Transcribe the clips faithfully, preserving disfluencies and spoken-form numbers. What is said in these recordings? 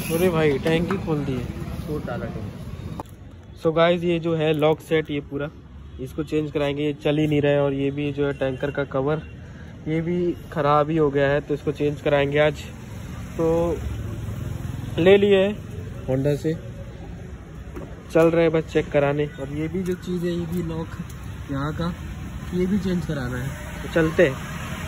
अरे भाई टैंक ही खोल दिए। सो गाइस ये जो है लॉक सेट ये पूरा इसको चेंज कराएंगे, ये चल ही नहीं रहा है। और ये भी जो है टैंकर का कवर ये भी ख़राब ही हो गया है, तो इसको चेंज कराएंगे आज। तो ले लिए होंडा से, चल रहे हैं बस चेक कराने। और ये भी जो चीज़ है ये भी लॉक यहाँ का ये भी चेंज कराना है, तो चलते हैं।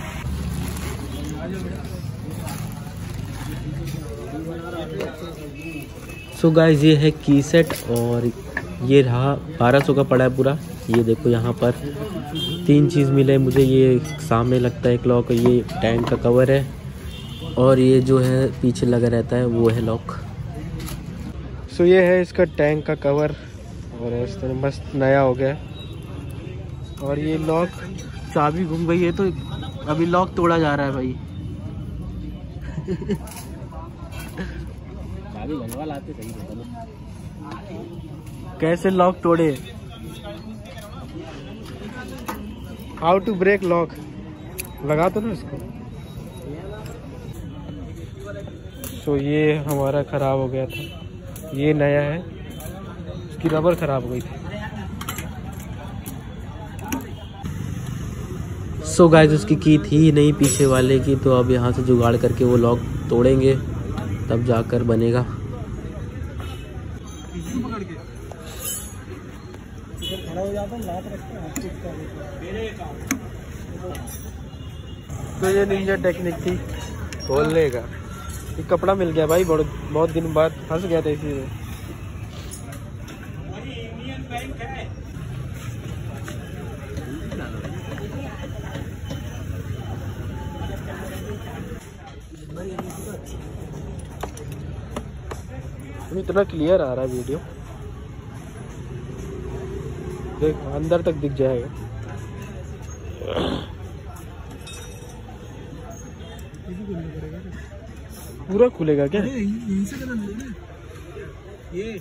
सो गाइस ये है की सेट और ये रहा बारह सौ का पड़ा है पूरा। ये देखो यहाँ पर तीन चीज़ मिले मुझे, ये सामने लगता है एक लॉक, ये टैंक का कवर है और ये जो है पीछे लगा रहता है वो है लॉक। सो so, ये है इसका टैंक का कवर और इस तरह मस्त नया हो गया। और ये लॉक चाबी घूम गई है तो अभी लॉक तोड़ा जा रहा है भाई। चाबी बनवा लाते सही है। कैसे लॉक तोड़े, हाउ टू ब्रेक लॉक, लगा तो ना इसको। तो ये हमारा ख़राब हो गया था, ये नया है, इसकी रबर ख़राब हो गई थी। सो गाइस उसकी की थी नहीं पीछे वाले की, तो अब यहाँ से जुगाड़ करके वो लॉक तोड़ेंगे तब जाकर बनेगा। तो ये निंजा टेक्निक थी खोलने का। ये कपड़ा मिल गया भाई बहुत बहुत दिन बाद, फंस गया था इसी में। इतना क्लियर आ रहा है वीडियो, देख अंदर तक दिख जाएगा। पूरा खुलेगा क्या? ये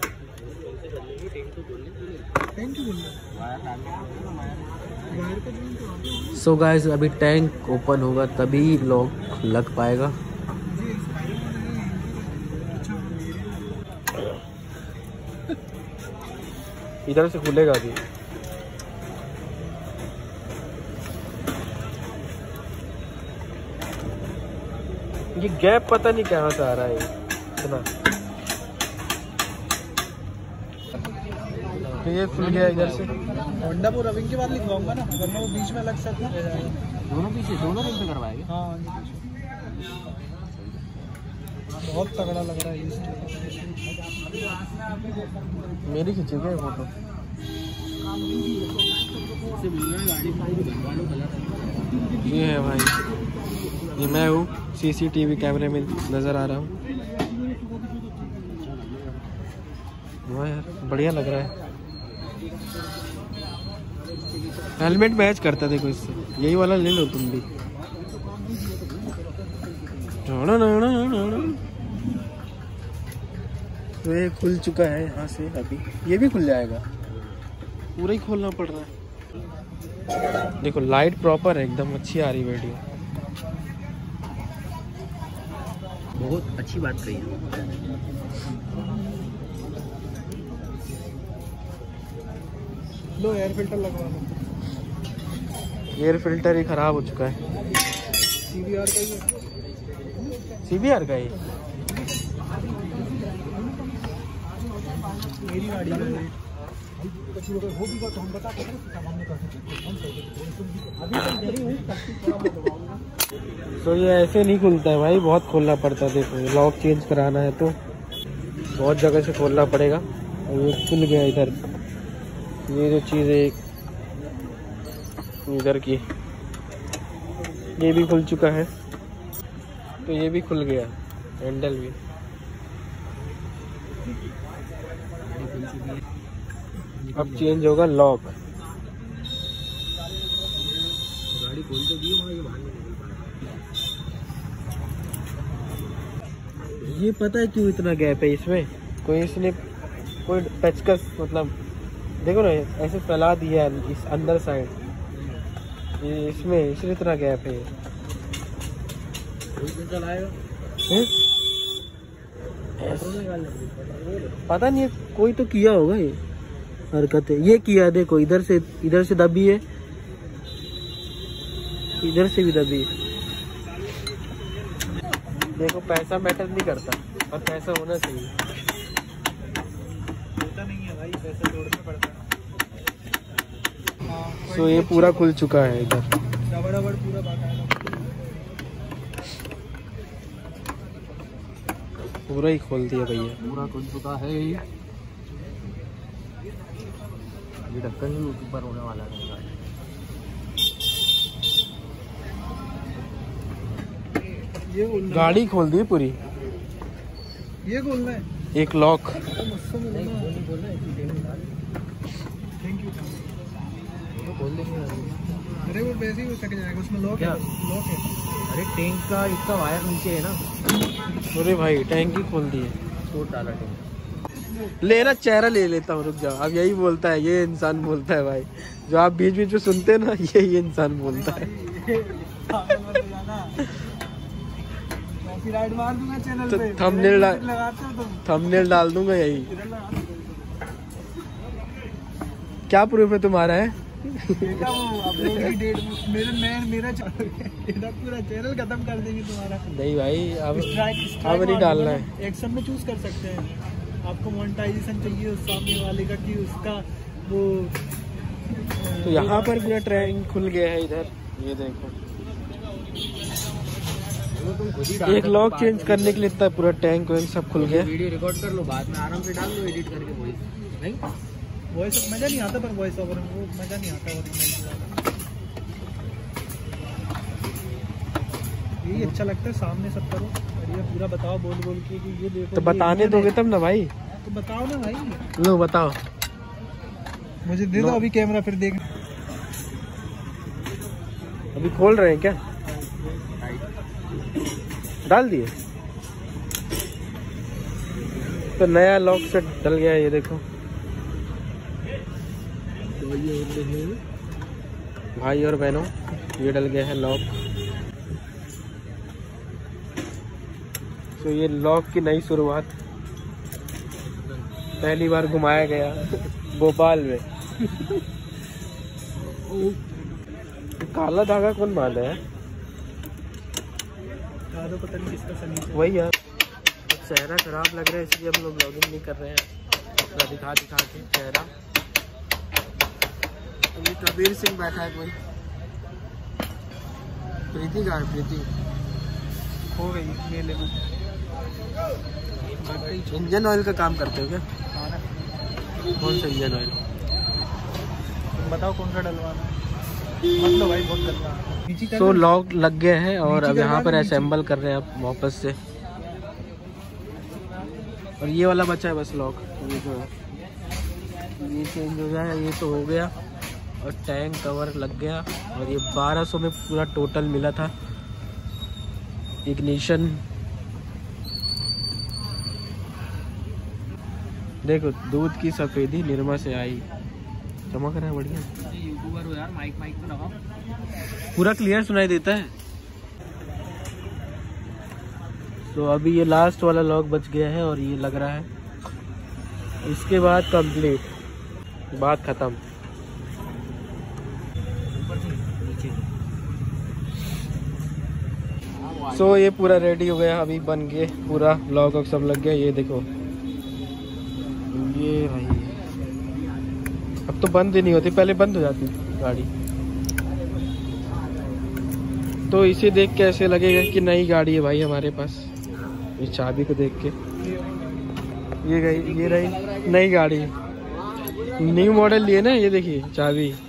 सो गाइस अभी टैंक ओपन होगा तभी लॉक लग पाएगा। इधर से खुलेगा अभी। ये गैप पता नहीं कहाँ से आ रहा है इतना। तो ये खुल गया इधर से। होंडा को रविंग के बाद लिखवाऊंगा ना, वरना वो बीच में लग सकता है। दोनों पीछे दोनों रिंग पे करवाएंगे। हाँ बहुत तगड़ा लग रहा है। मेरी खींची क्या फोटो? ये है भाई, ये मैं हूँ, सीसीटीवी कैमरे में नज़र आ रहा हूँ। वाह यार बढ़िया लग रहा है। हेलमेट मैच करता देखो इससे, यही वाला ले लो तुम भी। तो ये खुल चुका है यहाँ से, अभी ये भी खुल जाएगा, पूरा ही खोलना पड़ रहा है। देखो लाइट प्रॉपर है, एकदम अच्छी आ रही वीडियो, बहुत अच्छी बात कही है। लो एयर फिल्टर लगवा लो। एयर फिल्टर ही खराब हो चुका है। सीबीआर का ही है। सीबीआर का ही मेरी गाड़ी में हो भी तो हम बता के हमने कर तो ये ऐसे नहीं खुलता है भाई, बहुत खोलना पड़ता है। देखो लॉक चेंज कराना है तो बहुत जगह से खोलना पड़ेगा। और ये खुल गया इधर, ये जो चीज़ है इधर की ये भी खुल चुका है, तो ये भी खुल गया, हैंडल भी। अब चेंज होगा लॉक। गाड़ी खोल तो दी होगा, ये बाहर नहीं निकल पा रहा। ये पता है क्यों इतना गैप है इसमें? कोई इसने कोई पेचकस मतलब देखो ना ऐसे फैला दिया है इस अंदर साइड, ये इसमें इसलिए इतना गैप है। पता नहीं है, कोई तो किया होगा ये हरकतें। ये किया देखो, इधर से इधर से दबी है, इधर से भी दबी है। देखो पैसा मैटर नहीं करता, और पैसा होना चाहिए। होता नहीं है भाई, पैसा जोड़ना पड़ता है। सो ये पूरा खुल चुका है इधर, डबड़ डबड़ पूरा बाकायदा पूरा ही खोल दिया भैया। पूरा खुल चुका है। ये ढक्कन भी ऊपर होने वाला है। ये गाड़ी खोल दी पूरी। ये खोलना है, एक लॉक। Thank you. खोल देंगे। अरे वो वैसे ही हो सक जाएगा, उसमें लॉक है। लॉक है। अरे टैंक का इसका वायर नीचे है ना। अरे भाई टैंक ही खोल दिए, छोड़ डाला टैंक। लेना चेहरा ले लेता हूँ, रुक जाओ। अब यही बोलता है, ये इंसान बोलता है भाई, जो आप बीच बीच में सुनते हैं ना, ये ये इंसान बोलता है। राइड मार दूंगा चैनल तो पे। थंबनेल डाल, लगाते हो तुम। थंबनेल डाल दूंगा यही। क्या प्रूफ है तुम्हारा है? देखा वो अपलोड की डेट, मेरे मैं मेरा मेरा पूरा चैनल खत्म कर देंगे तुम्हारा। नहीं भाई, अब स्ट्राइक अब नहीं डालना है। एक्शन में चूज कर सकते हैं। आपको मोनेटाइजेशन चाहिए उस सामने वाले का कि उसका वो। तो यहाँ पर पूरा ट्रैक खुल गया है इधर, ये देखो। एक लॉक चेंज करने के लिए इतना पूरा टैंक वैंक सब खुल गया। वीडियो रिकॉर्ड कर लो, बाद में आराम से डाल लो एडिट करके। वॉइस नहीं, वॉइस मजा नहीं आता, पर वॉइस ओवर वो मजा नहीं आता। यही अच्छा लगता है, सामने सब करो और ये पूरा बताओ बोल बोल के कि ये देखो। तो बताने दोगे तब ना भाई। तो बताओ ना भाई। लो बताओ, मुझे दे दो अभी कैमरा, फिर देख। अभी खोल रहे हैं क्या? डाल दिए तो नया लॉक सेट डल गया है, ये देखो भाई और बहनों, ये डल गया है लॉक। तो ये लॉक की नई शुरुआत पहली बार घुमाया गया भोपाल में। काला धागा कौन बांधा है? पता नहीं किसका सनी। वही यार, चेहरा खराब लग रहा है इसलिए हम लोग लॉगिंग नहीं कर रहे हैं, अपना दिखा दिखा के चेहरा। अभी कबीर सिंह बैठा है कोई। प्रीति कहाँ है? प्रीति हो गई मेले में। इंजन ऑयल का काम करते हो क्या? कौन सा इंजन ऑयल? तुम बताओ कौन सा डलवाना। मतलब भाई बहुत डलवाना। तो लॉक लग गए हैं और अब यहाँ पर असेंबल कर रहे हैं आप वापस से। और ये वाला बचा है बस लॉक, ये जो है ये चेंज हो जाए। ये तो हो गया और टैंक कवर लग गया। और ये बारह सौ में पूरा टोटल मिला था। इग्निशन देखो, दूध की सफेदी निरमा से आई, चमक रहा है बढ़िया। यूट्यूबर हो यार, माइक माइक तो लगाओ, पूरा क्लियर सुनाई देता है। तो अभी ये लास्ट वाला लॉक बच गया है और ये लग रहा है, इसके बाद कंप्लीट, बात खत्म। सो so, ये पूरा रेडी हो गया, अभी बन गए, पूरा लॉक वॉक सब लग गया। ये देखो, ये भाई अब तो बंद ही नहीं होती, पहले बंद हो जाती गाड़ी। तो इसे देख के ऐसे लगेगा कि नई गाड़ी है भाई हमारे पास। इस चाबी को देख के ये गई, ये रही नई गाड़ी, न्यू मॉडल लिए ना। ये देखिए चाबी,